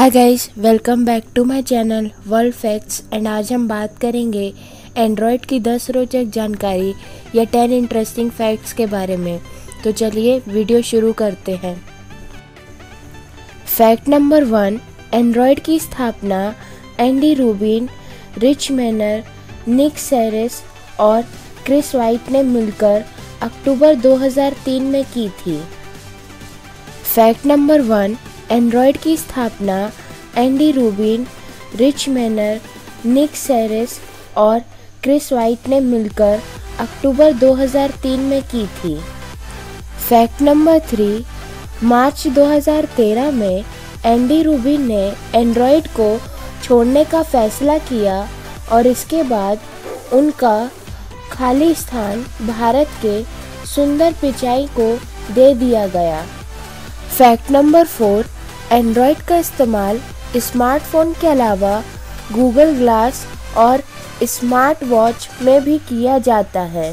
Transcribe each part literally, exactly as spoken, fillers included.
Hi guys, welcome back to my channel world facts. And आज हम बात करेंगे एंड्रॉयड की दस रोचक जानकारी या टेन इंटरेस्टिंग फैक्ट्स के बारे में। तो चलिए वीडियो शुरू करते हैं। फैक्ट नंबर वन, एंड्रॉयड की स्थापना Andy Rubin, Rich Miner, Nick Sears और क्रिस वाइट ने मिलकर अक्टूबर दो हज़ार तीन में की थी। फैक्ट नंबर वन, एंड्रॉयड की स्थापना Andy Rubin, Rich Miner, Nick Sears और क्रिस वाइट ने मिलकर अक्टूबर दो हज़ार तीन में की थी। फैक्ट नंबर थ्री, मार्च दो हज़ार तेरह में एंडी रूबिन ने एंड्रॉयड को छोड़ने का फैसला किया और इसके बाद उनका खाली स्थान भारत के सुंदर पिचाई को दे दिया गया। फैक्ट नंबर फोर, एंड्रॉयड का इस्तेमाल स्मार्टफोन के अलावा गूगल ग्लास और स्मार्ट वॉच में भी किया जाता है।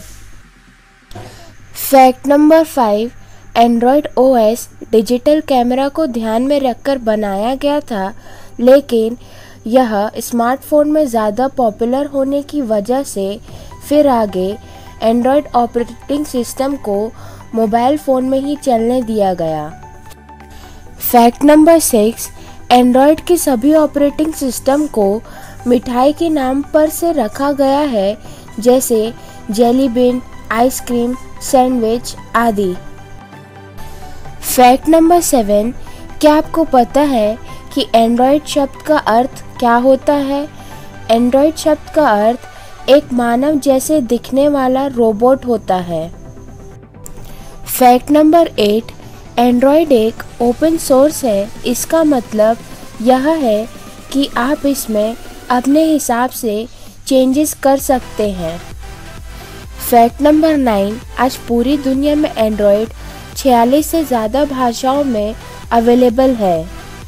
Fact number five, Android OS digital camera को ध्यान में रखकर बनाया गया था, लेकिन यह स्मार्टफोन में ज़्यादा पॉपुलर होने की वजह से फिर आगे एंड्रॉयड ऑपरेटिंग सिस्टम को मोबाइल फ़ोन में ही चलने दिया गया। फैक्ट नंबर सिक्स, एंड्रॉयड के सभी ऑपरेटिंग सिस्टम को मिठाई के नाम पर से रखा गया है, जैसे जेली बीन, आइसक्रीम, सैंडविच आदि। फैक्ट नंबर सेवन, क्या आपको पता है कि एंड्रॉयड शब्द का अर्थ क्या होता है? एंड्रॉयड शब्द का अर्थ एक मानव जैसे दिखने वाला रोबोट होता है। फैक्ट नंबर एट, एंड्रॉयड एक ओपन सोर्स है। इसका मतलब यह है कि आप इसमें अपने हिसाब से चेंजेस कर सकते हैं। फैक्ट नंबर नाइन, आज पूरी दुनिया में एंड्रॉयड छियालीस से ज़्यादा भाषाओं में अवेलेबल है।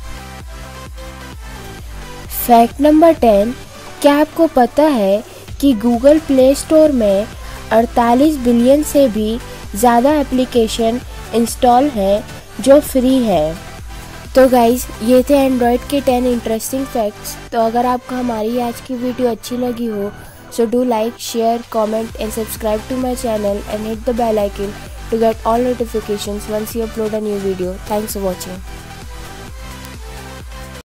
फैक्ट नंबर टेन, क्या आपको पता है कि गूगल प्ले स्टोर में अड़तालीस बिलियन से भी ज़्यादा एप्लीकेशन इंस्टॉल है जो फ्री है। तो गाइज़, ये थे एंड्रॉयड के टेन इंटरेस्टिंग फैक्ट्स। तो अगर आपको हमारी आज की वीडियो अच्छी लगी हो, so do like, share, comment and subscribe to my channel and hit the bell icon to get all notifications once you upload a new video. Thanks for watching.